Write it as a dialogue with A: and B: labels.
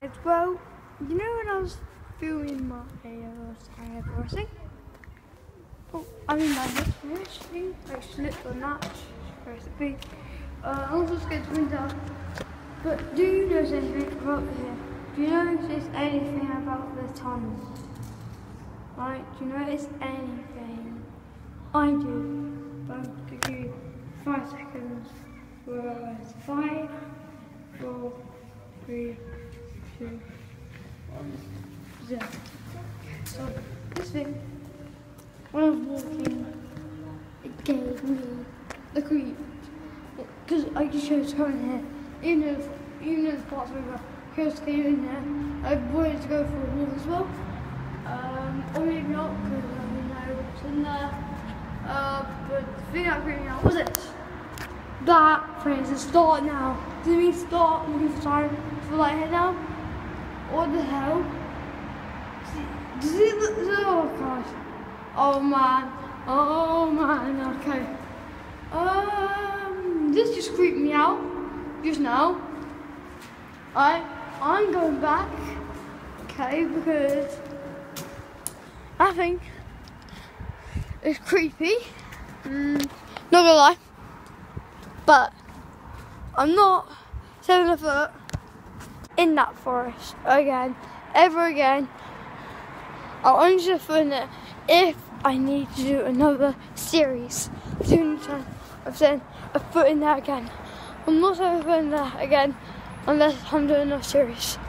A: Well, you know when I was filming my crossing? Oh, I mean my next thing, I slipped on that recipe. I also skipped winter. But do you notice anything about here? Do you notice anything about the tunnel? Right? Do you notice anything? I do. I'll give you 5 seconds. Whereas 5, 4, 3, 2, 1, 0. So this thing, when I was walking, it gave me the creep. Because I just chose to come in here. Even though the parts were chose to go in there, I wanted to go for a walk as well. Or maybe not, because I didn't know what's in there. But the thing that freaked me out was this. That phrase is start now. Does it mean start looking for time for light here now? What the hell? Does it look, oh gosh. Oh man, okay. This just creeped me out just now. I'm going back, okay, because I think it's creepy. Not gonna lie, but I'm not setting a foot in that forest again, ever again. I'll only set a foot in it if I need to do another series. The only time I've set a foot in there again. I'm not setting a foot in there again unless I'm doing another series.